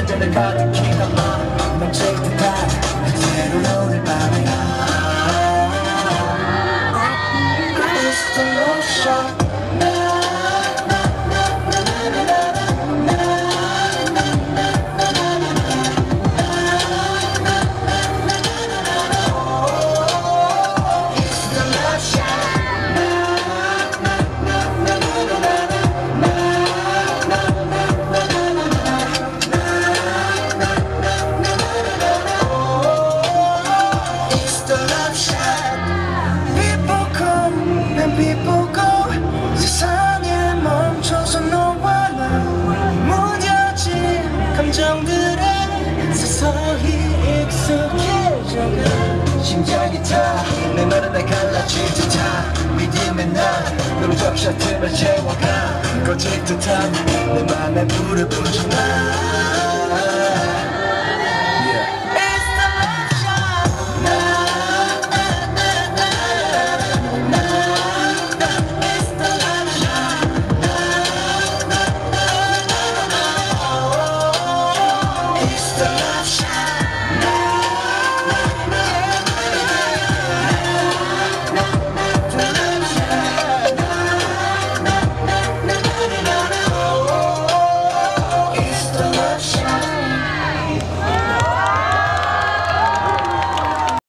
잔잔을 가득히 담아 넘칠 듯한 새로운 오늘 밤이야 It's the motion People go 세상에 멈춰서 너와 나 무뎌진 감정들에 서서히 익숙해져가 심장이 타 내 말은 날 갈라질 듯한 믿음의 날 너로 적셔 틈을 채워가 꺼질 듯한 내 맘에 불을 붙여